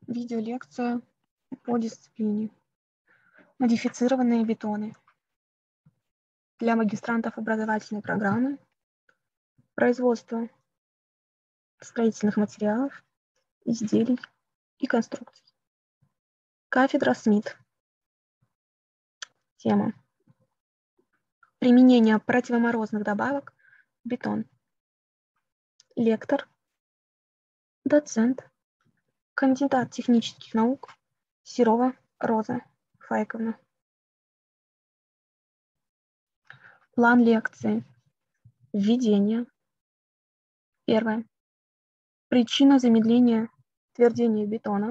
Видеолекция по дисциплине «Модифицированные бетоны» для магистрантов образовательной программы производства строительных материалов, изделий и конструкций. Кафедра СМИТ. Тема: применение противоморозных добавок в бетон. Лектор, доцент, кандидат технических наук Серова Роза Файковна. План лекции. Введение. Первое. Причина замедления твердения бетона.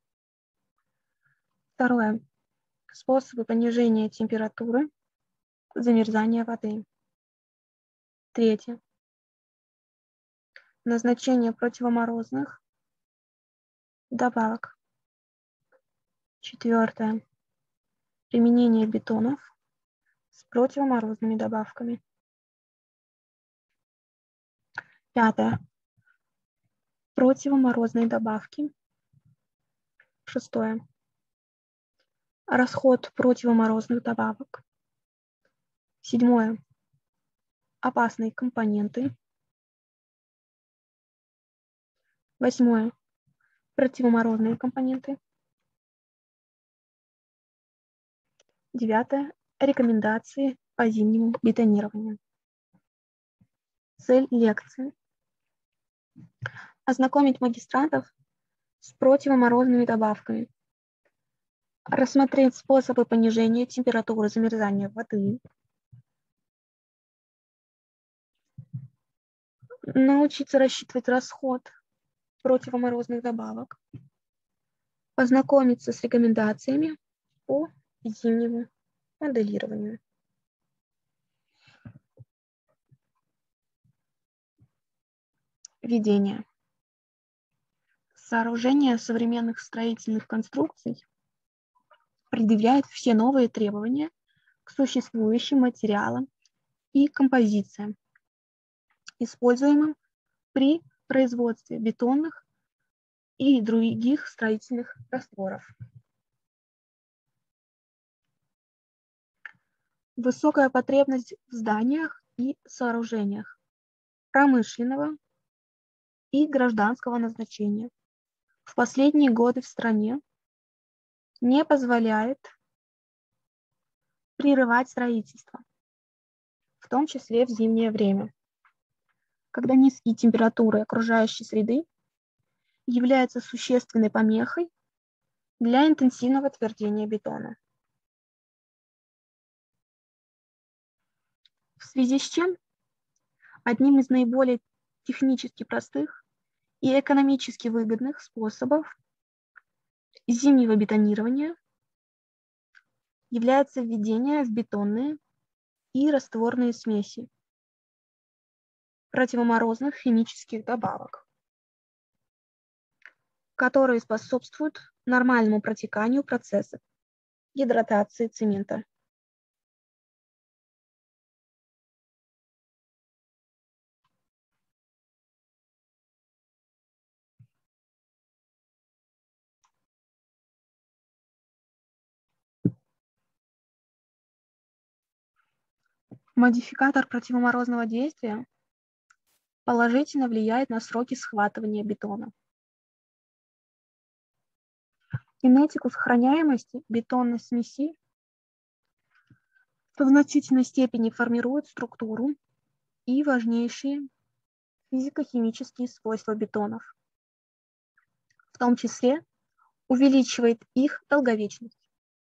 Второе. Способы понижения температуры замерзания воды. Третье. Назначение противоморозных добавок. Четвертое. Применение бетонов с противоморозными добавками. Пятое. Противоморозные добавки. Шестое. Расход противоморозных добавок. Седьмое. Опасные компоненты. Восьмое. Противоморозные компоненты. Девятое. Рекомендации по зимнему бетонированию. Цель лекции: ознакомить магистрантов с противоморозными добавками, рассмотреть способы понижения температуры замерзания воды, научиться рассчитывать расход противоморозных добавок, познакомиться с рекомендациями по зимнему моделированию. Введение. Сооружение современных строительных конструкций предъявляет все новые требования к существующим материалам и композициям, используемым при производстве бетонных и других строительных растворов. Высокая потребность в зданиях и сооружениях промышленного и гражданского назначения в последние годы в стране не позволяет прерывать строительство, в том числе в зимнее время, когда низкие температуры окружающей среды являются существенной помехой для интенсивного твердения бетона. В связи с чем одним из наиболее технически простых и экономически выгодных способов зимнего бетонирования является введение в бетонные и растворные смеси противоморозных химических добавок, которые способствуют нормальному протеканию процесса гидратации цемента. Модификатор противоморозного действия положительно влияет на сроки схватывания бетона. Кинетику сохраняемости бетонной смеси в значительной степени формирует структуру и важнейшие физико-химические свойства бетонов, в том числе увеличивает их долговечность.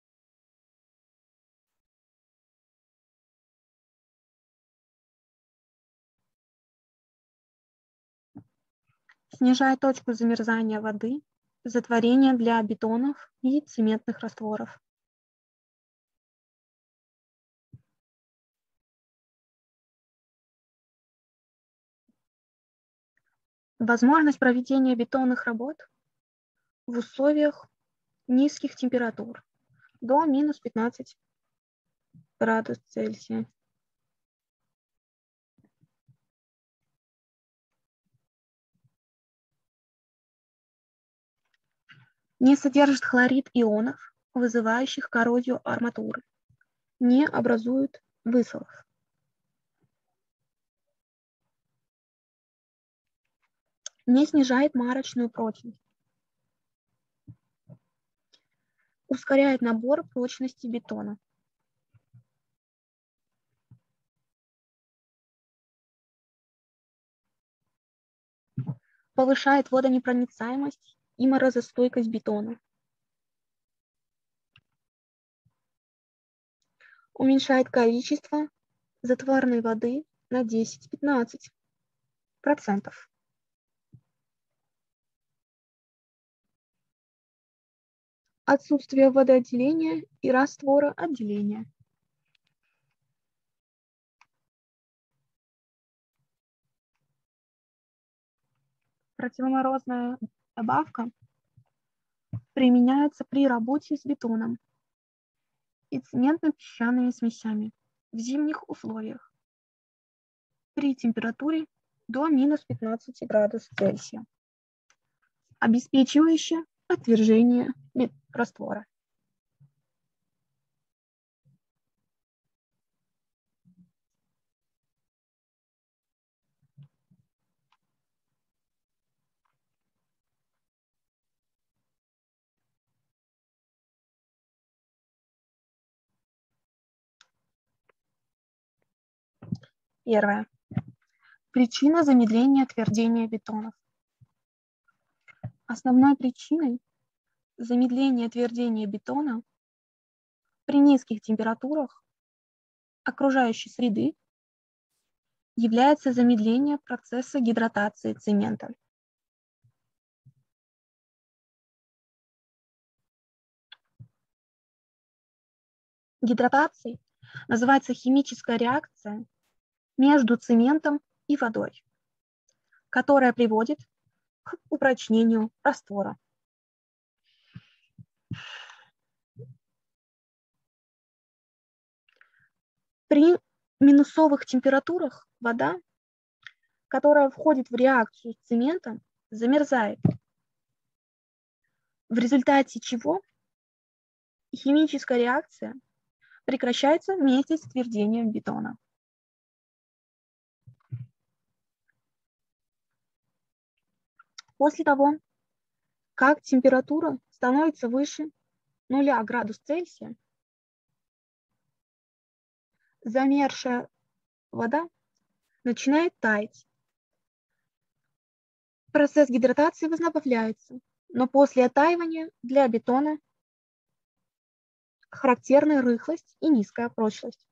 Снижает точку замерзания воды, затворения для бетонов и цементных растворов. Возможность проведения бетонных работ в условиях низких температур до минус 15 градусов Цельсия. Не содержит хлорид ионов, вызывающих коррозию арматуры. Не образует высолов. Не снижает марочную прочность. Ускоряет набор прочности бетона. Повышает водонепроницаемость и морозостойкость бетона. Уменьшает количество затворной воды на 10-15%. Отсутствие водоотделения и раствороотделения. Противоморозная добавка применяется при работе с бетоном и цементно-песчаными смесями в зимних условиях при температуре до минус 15 градусов Цельсия, обеспечивающая отвержение раствора. Первое. Причина замедления твердения бетонов. Основной причиной замедления твердения бетона при низких температурах окружающей среды является замедление процесса гидратации цемента. Гидратацией называется химическая реакция между цементом и водой, которая приводит к упрочнению раствора. При минусовых температурах вода, которая входит в реакцию с цементом, замерзает, в результате чего химическая реакция прекращается вместе с твердением бетона. После того, как температура становится выше 0 градусов Цельсия, замерзшая вода начинает таять. Процесс гидратации возобновляется, но после оттаивания для бетона характерна рыхлость и низкая прочность.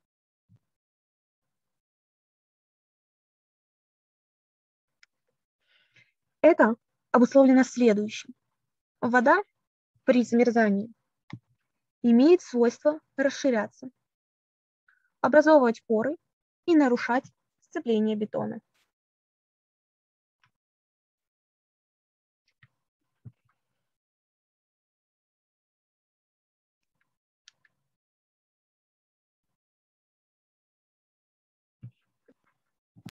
Это обусловлено следующим. Вода при замерзании имеет свойство расширяться, образовывать поры и нарушать сцепление бетона.